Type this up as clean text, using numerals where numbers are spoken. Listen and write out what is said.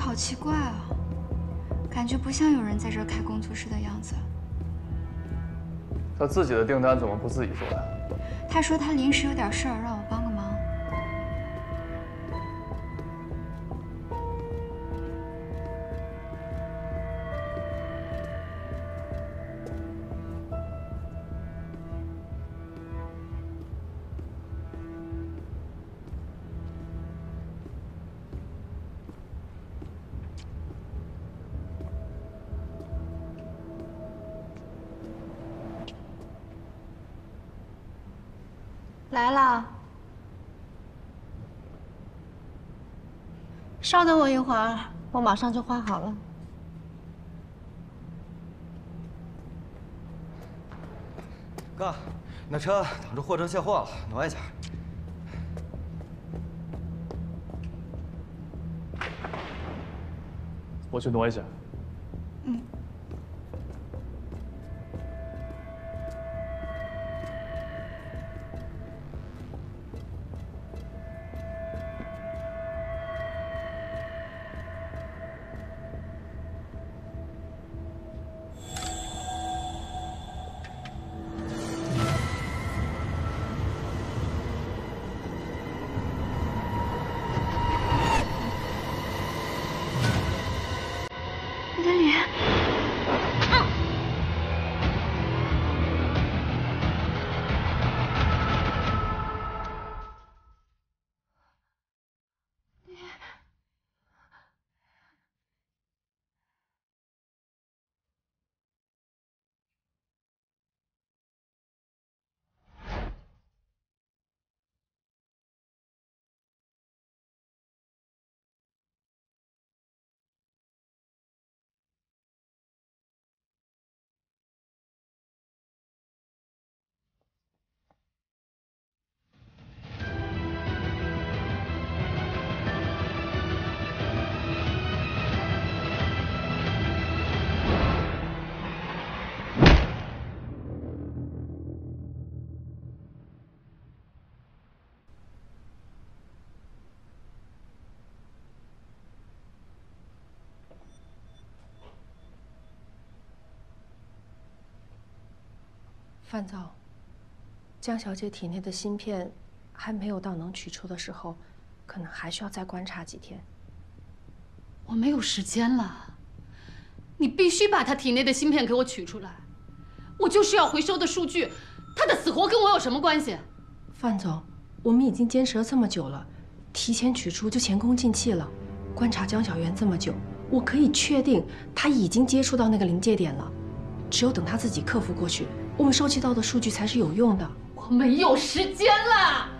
好奇怪啊，感觉不像有人在这儿开工作室的样子。 他自己的订单怎么不自己做呀？ 他说他临时有点事儿，让我帮个忙。 来了，稍等我一会儿，我马上就画好了。 哥，那车挡住货车卸货了，挪一下。 我去挪一下。 嗯。你的脸。 范总，江小姐体内的芯片还没有到能取出的时候，可能还需要再观察几天。 我没有时间了，你必须把她体内的芯片给我取出来。我就是要回收的数据，她的死活跟我有什么关系？ 范总，我们已经坚持了这么久了，提前取出就前功尽弃了。观察江小媛这么久，我可以确定她已经接触到那个临界点了。只有等她自己克服过去，我们收集到的数据才是有用的。 我没有时间了。